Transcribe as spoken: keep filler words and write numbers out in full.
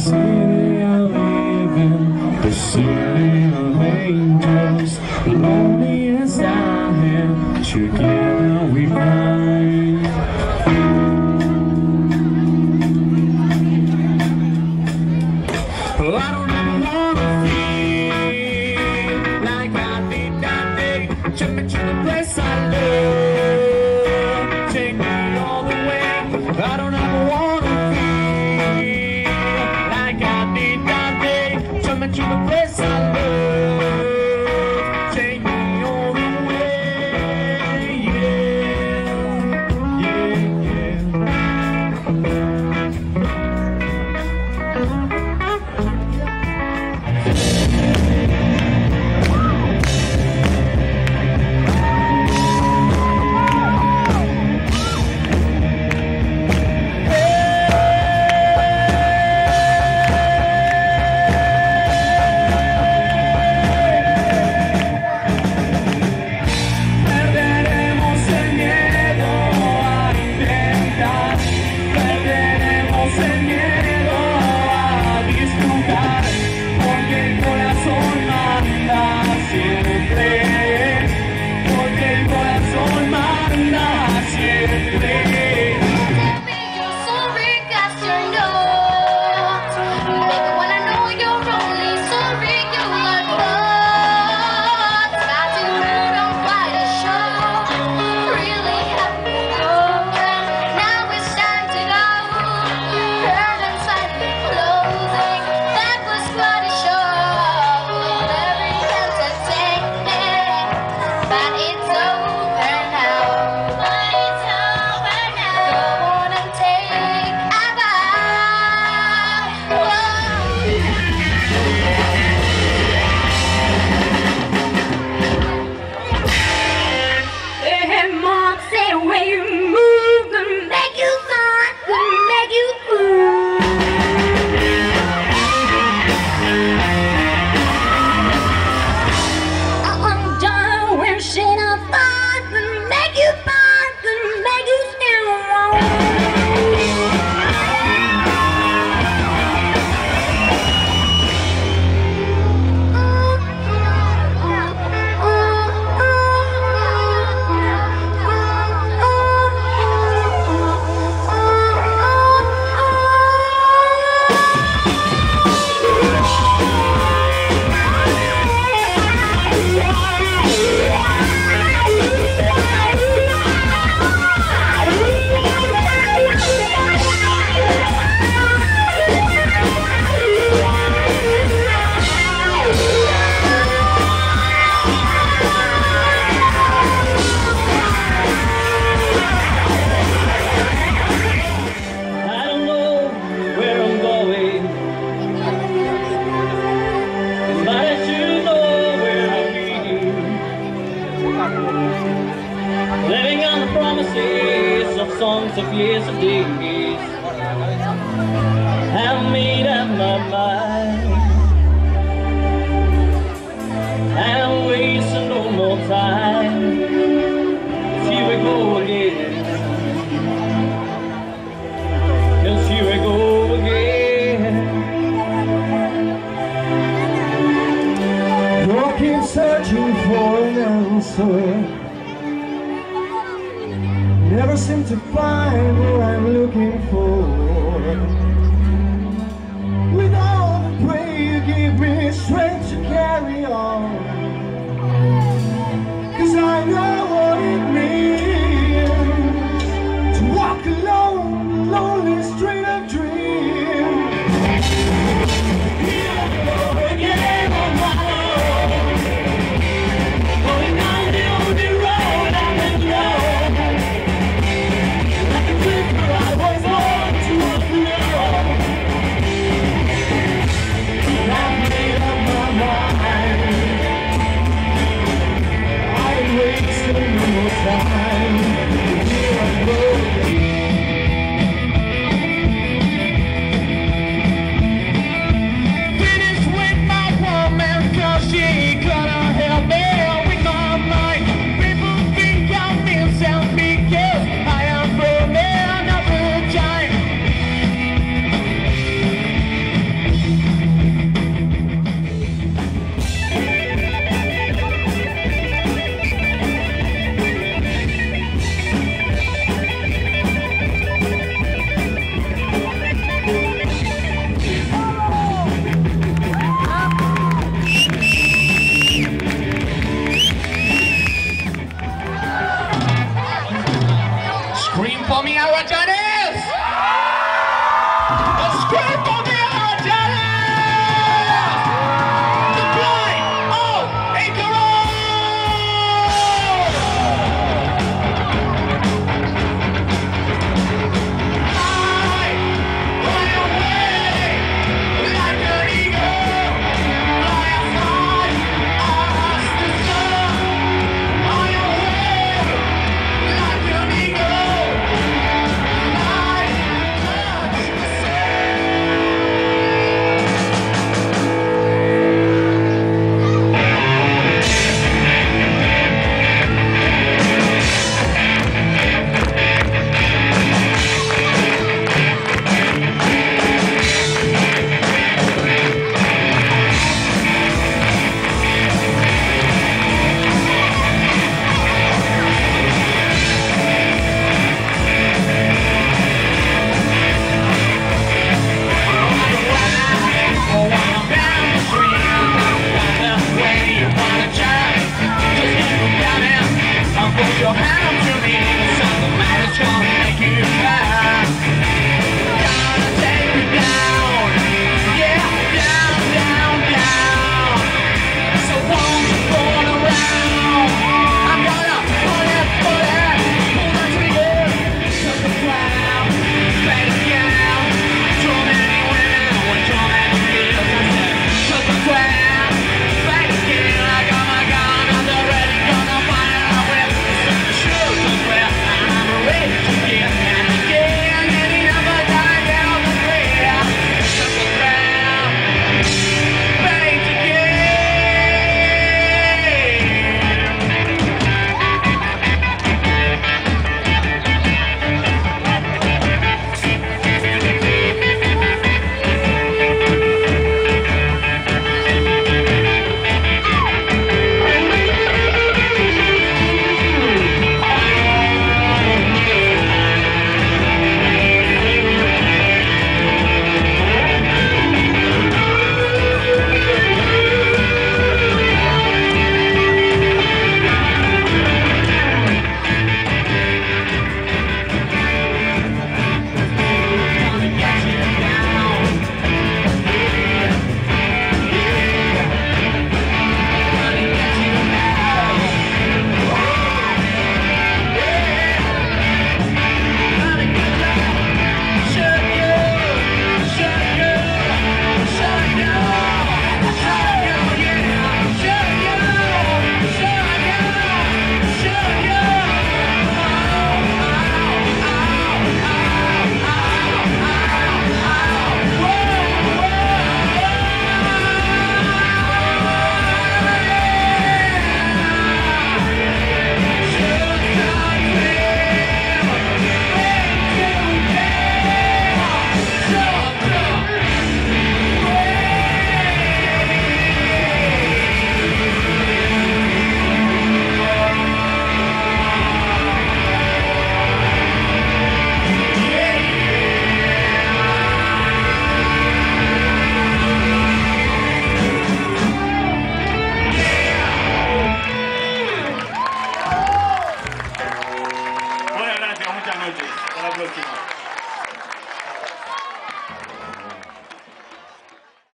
city I live in, the city of angels. Lonely as I am, together we find. Oh, I don't ever wanna feel like I did that day. Took me to the place I love, take me all the way. I don't ever wanna feel like I did that day. Took me to the place I love, take me all the way. Yeah, yeah, yeah. Living on the promises of songs of years of days, have made up my mind, and wasting no more time. Here we go again, yes, here we go again. Walking, searching for an answer, never seem to find what I'm looking for. With all the prayer you give me strength to carry on, 'cause I know what it means to walk alone, the lonely street of dreams.